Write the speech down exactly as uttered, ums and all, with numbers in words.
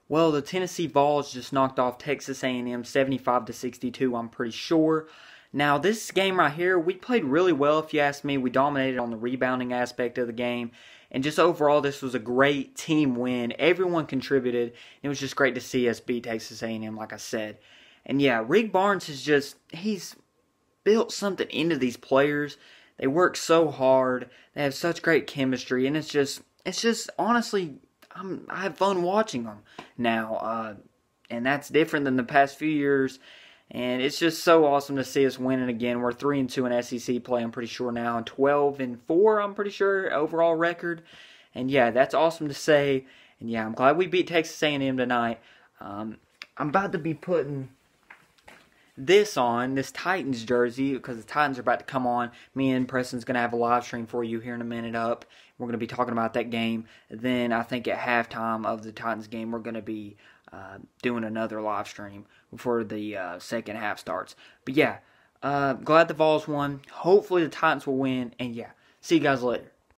Well, the Tennessee Vols just knocked off Texas A and M seventy-five to sixty-two, I'm pretty sure. Now, this game right here, we played really well, if you ask me. We dominated on the rebounding aspect of the game. And just overall, this was a great team win. Everyone contributed. It was just great to see us beat Texas A and M, like I said. And yeah, Rick Barnes is just, he's built something into these players. They work so hard. They have such great chemistry. And it's just, it's just, honestly, I'm, I have fun watching them now. Uh, and that's different than the past few years. And it's just so awesome to see us winning again. We're three and two in S E C play, I'm pretty sure now, and twelve and four, I'm pretty sure, overall record. And yeah, that's awesome to say. And yeah, I'm glad we beat Texas A and M tonight. Um, I'm about to be putting this on, this Titans jersey, because the Titans are about to come on. Me and Preston's going to have a live stream for you here in a minute up. We're going to be talking about that game. Then I think at halftime of the Titans game, we're going to be uh, doing another live stream before the uh, second half starts. But yeah, uh, glad the Vols won. Hopefully the Titans will win. And yeah, see you guys later.